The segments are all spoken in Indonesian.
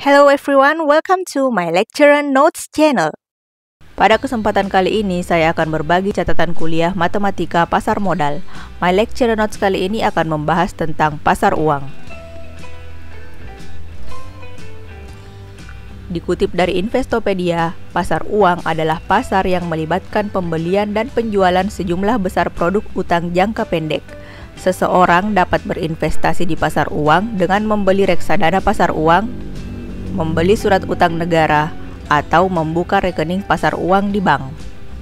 Hello everyone, welcome to my lecture notes channel. Pada kesempatan kali ini, saya akan berbagi catatan kuliah matematika pasar modal. My lecture notes kali ini akan membahas tentang pasar uang. Dikutip dari Investopedia, pasar uang adalah pasar yang melibatkan pembelian dan penjualan sejumlah besar produk utang jangka pendek. Seseorang dapat berinvestasi di pasar uang dengan membeli reksadana pasar uang, membeli surat utang negara, atau membuka rekening pasar uang di bank.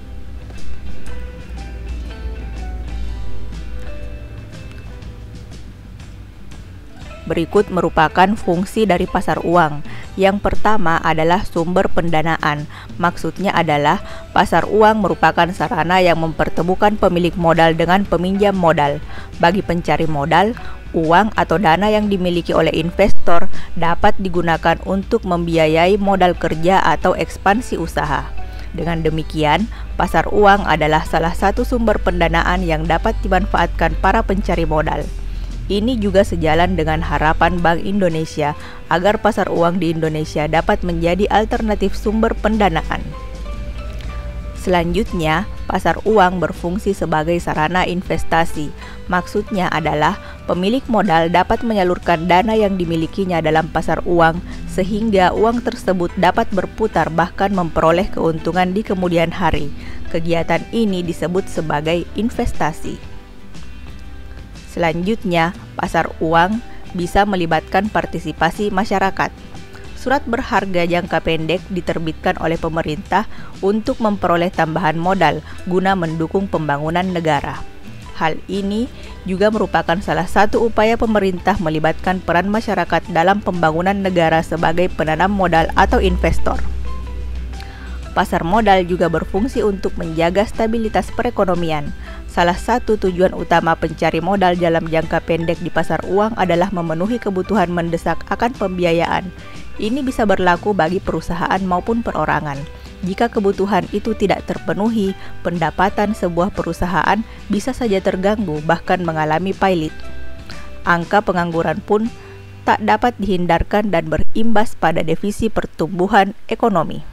Berikut merupakan fungsi dari pasar uang. Yang pertama adalah sumber pendanaan. Maksudnya adalah pasar uang merupakan sarana yang mempertemukan pemilik modal dengan peminjam modal. Bagi pencari modal, uang atau dana yang dimiliki oleh investor dapat digunakan untuk membiayai modal kerja atau ekspansi usaha. Dengan demikian, pasar uang adalah salah satu sumber pendanaan yang dapat dimanfaatkan para pencari modal. Ini juga sejalan dengan harapan Bank Indonesia agar pasar uang di Indonesia dapat menjadi alternatif sumber pendanaan. Selanjutnya, pasar uang berfungsi sebagai sarana investasi. Maksudnya adalah pemilik modal dapat menyalurkan dana yang dimilikinya dalam pasar uang sehingga uang tersebut dapat berputar bahkan memperoleh keuntungan di kemudian hari. Kegiatan ini disebut sebagai investasi. Selanjutnya, pasar uang bisa melibatkan partisipasi masyarakat. Surat berharga jangka pendek diterbitkan oleh pemerintah untuk memperoleh tambahan modal guna mendukung pembangunan negara. Hal ini juga merupakan salah satu upaya pemerintah melibatkan peran masyarakat dalam pembangunan negara sebagai penanam modal atau investor. Pasar modal juga berfungsi untuk menjaga stabilitas perekonomian. Salah satu tujuan utama pencari modal dalam jangka pendek di pasar uang adalah memenuhi kebutuhan mendesak akan pembiayaan. Ini bisa berlaku bagi perusahaan maupun perorangan. Jika kebutuhan itu tidak terpenuhi, pendapatan sebuah perusahaan bisa saja terganggu, bahkan mengalami pailit. Angka pengangguran pun tak dapat dihindarkan dan berimbas pada defisi pertumbuhan ekonomi.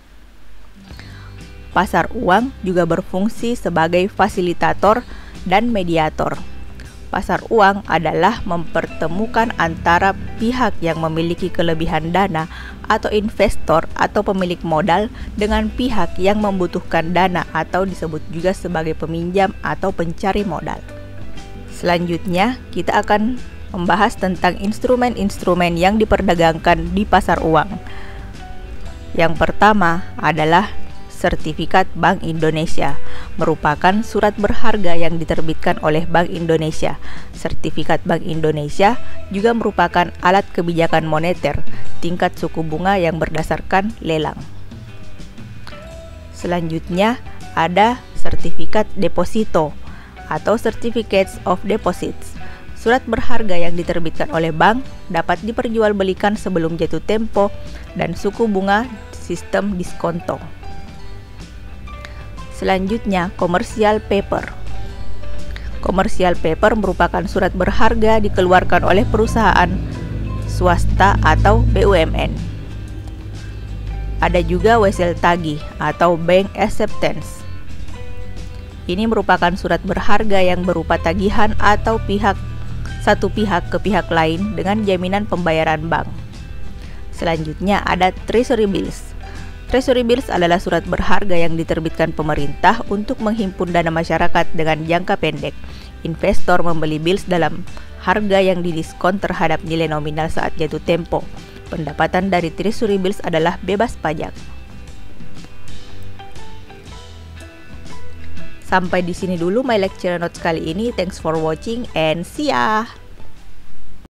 Pasar uang juga berfungsi sebagai fasilitator dan mediator. Pasar uang adalah mempertemukan antara pihak yang memiliki kelebihan dana atau investor atau pemilik modal dengan pihak yang membutuhkan dana atau disebut juga sebagai peminjam atau pencari modal. Selanjutnya, kita akan membahas tentang instrumen-instrumen yang diperdagangkan di pasar uang. Yang pertama adalah Sertifikat Bank Indonesia, merupakan surat berharga yang diterbitkan oleh Bank Indonesia. Sertifikat Bank Indonesia juga merupakan alat kebijakan moneter, tingkat suku bunga yang berdasarkan lelang. Selanjutnya ada sertifikat deposito atau Certificates of Deposits. Surat berharga yang diterbitkan oleh bank dapat diperjualbelikan sebelum jatuh tempo dan suku bunga sistem diskonto. Selanjutnya, commercial paper. Commercial paper merupakan surat berharga dikeluarkan oleh perusahaan swasta atau BUMN. Ada juga wesel tagih atau bank acceptance. Ini merupakan surat berharga yang berupa tagihan atau satu pihak ke pihak lain dengan jaminan pembayaran bank. Selanjutnya ada treasury bills. Treasury bills adalah surat berharga yang diterbitkan pemerintah untuk menghimpun dana masyarakat dengan jangka pendek. Investor membeli bills dalam harga yang didiskon terhadap nilai nominal saat jatuh tempo. Pendapatan dari treasury bills adalah bebas pajak. Sampai di sini dulu my lecture notes kali ini. Thanks for watching and see ya!